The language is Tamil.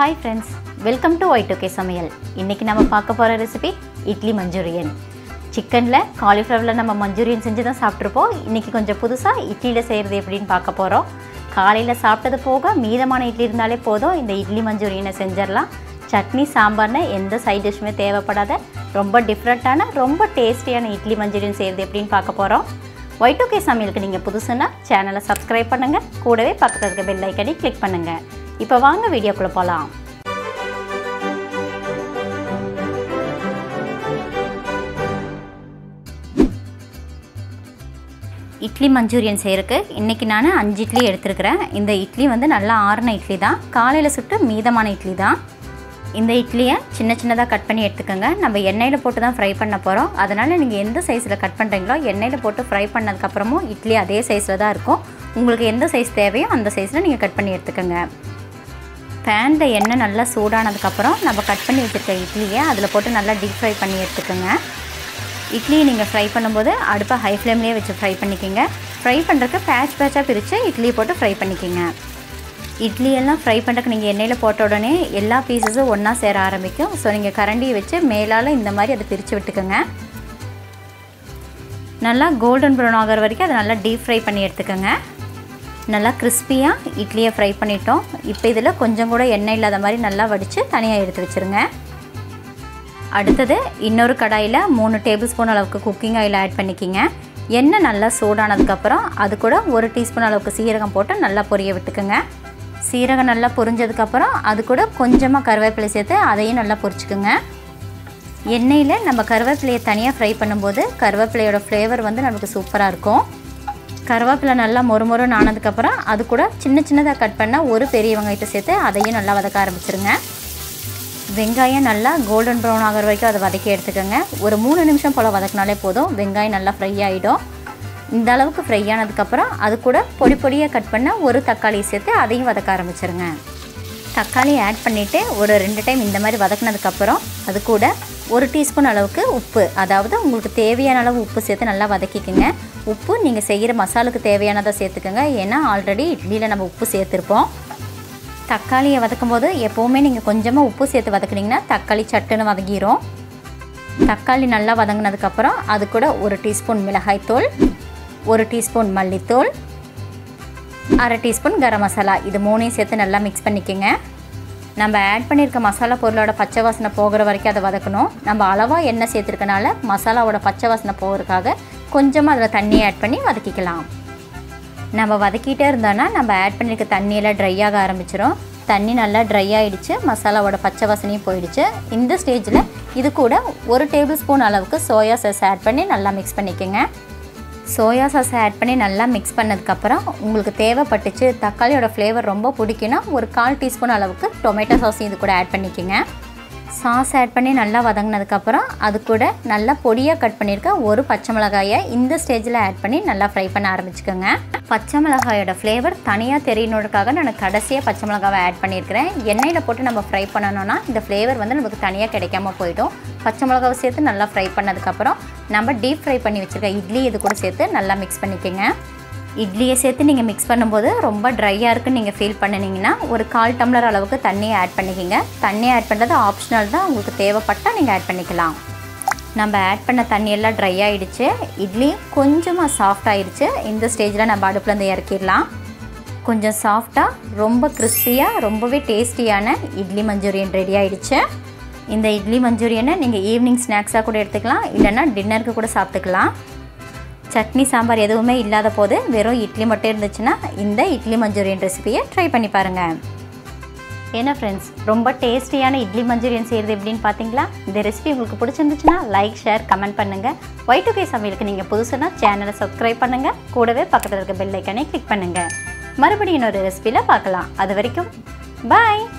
Hi friends, welcome to Y2K Samayal. இன்னைக்கு நாம பார்க்க போற ரெசிபி இட்லி மஞ்சூரியன். சிக்கன்ல காலிஃப்ளவர்ல நம்ம மஞ்சூரியன் செஞ்சு தான் சாப்பிட்டுருப்போம். இன்னைக்கு கொஞ்சம் புதுசா இட்லில செய்யறது எப்படின்னு பார்க்க போறோம். காலையில சாப்பிட்டது போக மீதமான இட்லி இருந்தாலே போதும் இந்த இட்லி மஞ்சூரியனை செஞ்சிரலாம். சட்னி சாம்பார்னு எந்த சைடு டிஷ்மே தேவைப்படாத ரொம்ப டிஃபரண்டான ரொம்ப டேஸ்டியான இட்லி மஞ்சூரியன் செய்யறது எப்படின்னு பார்க்க போறோம். Y2K சமையலுக்கு நீங்க புதுசுனா சேனலை சப்ஸ்கிரைப் பண்ணுங்க. கூடவே பக்கத்துல இருக்க பெல் ஐகானை கிளிக் பண்ணுங்க. இப்போ வாங்க வீடியோக்குள்ள போலாம். இட்லி மஞ்சூரியன் செய்யறதுக்கு இன்னைக்கு நான் 5 இட்லி எடுத்துக்கிறேன். இந்த இட்லி வந்து நல்லா ஆறுன இட்லி தான். காலையில சுட்டு மீதமான இட்லி தான். இந்த இட்லியை சின்ன சின்னதாக கட் பண்ணி எடுத்துக்கோங்க. நம்ம எண்ணெயில் போட்டு தான் ஃப்ரை பண்ண போகிறோம். அதனால் நீங்கள் எந்த சைஸில் கட் பண்ணுறீங்களோ எண்ணெயில் போட்டு ஃப்ரை பண்ணதுக்கப்புறமும் இட்லி அதே சைஸில் தான் இருக்கும். உங்களுக்கு எந்த சைஸ் தேவையோ அந்த சைஸில் நீங்கள் கட் பண்ணி எடுத்துக்கோங்க. பேனில் எண்ணெய் நல்லா சூடானதுக்கப்புறம் நம்ம கட் பண்ணி வச்சுருக்க இட்லியை அதில் போட்டு நல்லா டீப் ஃப்ரை பண்ணி எடுத்துக்கோங்க. இட்லியை நீங்கள் ஃப்ரை பண்ணும்போது அடுப்பை ஹை ஃப்ளேம்லேயே வச்சு ஃப்ரை பண்ணிக்கோங்க. ஃப்ரை பண்ணுறதுக்கு பேட்சாக பிரித்து இட்லியை போட்டு ஃப்ரை பண்ணிக்கோங்க. இட்லியெல்லாம் ஃப்ரை பண்ணுறதுக்கு நீங்கள் எண்ணெயில் போட்ட உடனே எல்லா பீசஸும் ஒன்றா சேர ஆரம்பிக்கும். ஸோ நீங்கள் கரண்டியை வச்சு மேலால் இந்த மாதிரி அதை பிரித்து விட்டுக்கோங்க. நல்லா கோல்டன் ப்ரௌன் ஆகிற வரைக்கும் அதை நல்லா டீப் ஃப்ரை பண்ணி எடுத்துக்கோங்க. நல்லா கிறிஸ்பியாக இட்லியை ஃப்ரை பண்ணிட்டோம். இப்போ இதில் கொஞ்சம் கூட எண்ணெய் இல்லாத மாதிரி நல்லா வடித்து தனியாக எடுத்து வச்சுருங்க. அடுத்தது இன்னொரு கடாயில் 3 டேபிள் ஸ்பூன் அளவுக்கு குக்கிங் ஆயில் ஆட் பண்ணிக்கிங்க. எண்ணெய் நல்லா சூடானதுக்கப்புறம் அது கூட 1 டீஸ்பூன் அளவுக்கு சீரகம் போட்டு நல்லா பொரிய விட்டுக்குங்க. சீரகம் நல்லா பொரிஞ்சதுக்கப்புறம் அது கூட கொஞ்சமாக கருவேப்பிலை சேர்த்து அதையும் நல்லா பொரிச்சுக்குங்க. எண்ணெயில் நம்ம கருவேப்பிலையை தனியாக ஃப்ரை பண்ணும்போது கருவேப்பிலையோட ஃப்ளேவர் வந்து நமக்கு சூப்பராக இருக்கும். கருவேப்பிலை நல்லா மொறுமொறுன்னு ஆனதுக்கப்புறம் அது கூட சின்ன சின்னதாக கட் பண்ண ஒரு பெரிய வெங்காயத்தை சேர்த்து அதையும் நல்லா வதக்க ஆரம்பிச்சிருங்க. வெங்காயம் நல்லா கோல்டன் ப்ரௌன் ஆகிற வரைக்கும் அதை வதக்கி எடுத்துக்கோங்க. ஒரு 3 நிமிஷம் போல் வதக்கினாலே போதும். வெங்காயம் நல்லா ஃப்ரை ஆகிடும். இந்த அளவுக்கு ஃப்ரை ஆனதுக்கப்புறம் அது கூட பொடி பொடியாக கட் பண்ண ஒரு தக்காளியை சேர்த்து அதையும் வதக்க ஆரம்பிச்சிருங்க. தக்காளி ஆட் பண்ணிவிட்டு ஒரு 2 டைம் இந்த மாதிரி வதக்கினதுக்கப்புறம் அது கூட 1 டீஸ்பூன் அளவுக்கு உப்பு, அதாவது உங்களுக்கு தேவையான அளவு உப்பு சேர்த்து நல்லா வதக்கிக்கோங்க. உப்பு நீங்கள் செய்கிற மசாலுக்கு தேவையானதை சேர்த்துக்கோங்க. ஏன்னா ஆல்ரெடி இட்லியில் நம்ம உப்பு சேர்த்துருப்போம். தக்காளியை வதக்கும் போது எப்போவுமே நீங்கள் கொஞ்சமாக உப்பு சேர்த்து வதக்குனிங்கன்னா தக்காளி சட்டுன்னு வதங்கிடும். தக்காளி நல்லா வதங்கினதுக்கப்புறம் அது கூட 1 டீஸ்பூன் மிளகாய்த்தூள், 1 டீஸ்பூன் மல்லித்தூள், 1/2 டீஸ்பூன் கரம் மசாலா, இது 3ஐயும் சேர்த்து நல்லா மிக்ஸ் பண்ணிக்கோங்க. நம்ம ஆட் பண்ணியிருக்க மசாலா பொருளோட பச்சை வாசனை போகிற வரைக்கும் அதை வதக்கணும். நம்ம அளவாக எண்ணெய் சேர்த்துருக்கனால மசாலாவோட பச்சை வாசனை போகிறதுக்காக கொஞ்சமாக அதில் தண்ணியை ஆட் பண்ணி வதக்கிக்கலாம். நம்ம வதக்கிட்டே இருந்தோன்னா நம்ம ஆட் பண்ணியிருக்க தண்ணியெல்லாம் ட்ரை ஆக ஆரம்பிச்சிடும். தண்ணி நல்லா ட்ரை ஆகிடுச்சு, மசாலாவோட பச்சை வாசனையும் போயிடுச்சு. இந்த ஸ்டேஜில் இது கூட 1 டேபிள் ஸ்பூன் அளவுக்கு சோயா சாஸ் ஆட் பண்ணி நல்லா மிக்ஸ் பண்ணிக்கோங்க. சோயா சாஸ் ஆட் பண்ணி நல்லா மிக்ஸ் பண்ணதுக்கப்புறம் உங்களுக்கு தேவைப்பட்டுச்சு தக்காளியோட ஃப்ளேவர் ரொம்ப பிடிக்குன்னா ஒரு 1/4 டீஸ்பூன் அளவுக்கு டொமேட்டோ சாஸும் இது கூட ஆட் பண்ணிக்கோங்க. சாஸ் ஆட் பண்ணி நல்லா வதங்கினதுக்கப்புறம் அது கூட நல்லா பொடியாக கட் பண்ணியிருக்க ஒரு பச்சை மிளகாயை இந்த ஸ்டேஜில் ஆட் பண்ணி நல்லா ஃப்ரை பண்ண ஆரம்பிச்சுக்கோங்க. பச்சை மிளகாயோட ஃப்ளேவர் தனியாக தெரியணுன்றதுக்காக நான் கடைசியாக பச்சை மிளகாவை ஆட் பண்ணியிருக்கிறேன். எண்ணெயில் போட்டு நம்ம ஃப்ரை பண்ணணும்னா இந்த ஃப்ளேவர் வந்து நமக்கு தனியாக கிடைக்காம போயிடும். பச்சை மிளகாவை சேர்த்து நல்லா ஃப்ரை பண்ணதுக்கப்புறம் நம்ம டீப் ஃப்ரை பண்ணி வச்சுருக்க இட்லி இது கூட சேர்த்து நல்லா மிக்ஸ் பண்ணிக்கோங்க. இட்லியை சேர்த்து நீங்கள் மிக்ஸ் பண்ணும்போது ரொம்ப ட்ரையாக இருக்குன்னு நீங்கள் ஃபீல் பண்ணினீங்கன்னா ஒரு 1/4 டம்ளர் அளவுக்கு தண்ணியை ஆட் பண்ணிக்கோங்க. தண்ணியை ஆட் பண்ணுறது ஆப்ஷனல் தான், உங்களுக்கு தேவைப்பட்டால் நீங்கள் ஆட் பண்ணிக்கலாம். நம்ம ஆட் பண்ண தண்ணியெல்லாம் ட்ரை ஆகிடுச்சு. இட்லி கொஞ்சமாக சாஃப்ட் ஆகிடுச்சு. இந்த ஸ்டேஜில் நம்ம அடுப்புலேருந்து இறக்கிடலாம். கொஞ்சம் சாஃப்டாக ரொம்ப கிறிஸ்பியாக ரொம்பவே டேஸ்டியான இட்லி மஞ்சூரியன் ரெடி ஆகிடுச்சு. இந்த இட்லி மஞ்சூரியனை நீங்கள் ஈவினிங் ஸ்நாக்ஸாக கூட எடுத்துக்கலாம், இல்லைன்னா டின்னருக்கு கூட சாப்பிட்டுக்கலாம். சட்னி சாம்பார் எதுவுமே இல்லாத போது வெறும் இட்லி மட்டும் இருந்துச்சுன்னா இந்த இட்லி மஞ்சூரியன் ரெசிபியை ட்ரை பண்ணி பாருங்கள். ஏன்னா ஃப்ரெண்ட்ஸ், ரொம்ப டேஸ்டியான இட்லி மஞ்சூரியன் செய்கிறது எப்படின்னு பார்த்தீங்களா? இந்த ரெசிபி உங்களுக்கு பிடிச்சிருந்துச்சுன்னா லைக், ஷேர், கமெண்ட் பண்ணுங்கள். Y2K சமையலுக்கு நீங்கள் புதுசுனா சேனலை சப்ஸ்கிரைப் பண்ணுங்கள். கூடவே பக்கத்தில் இருக்க பெல் ஐக்கானை கிளிக் பண்ணுங்கள். மறுபடியும் இன்னொரு ரெசிபியில் பார்க்கலாம். அது வரைக்கும் பாய்.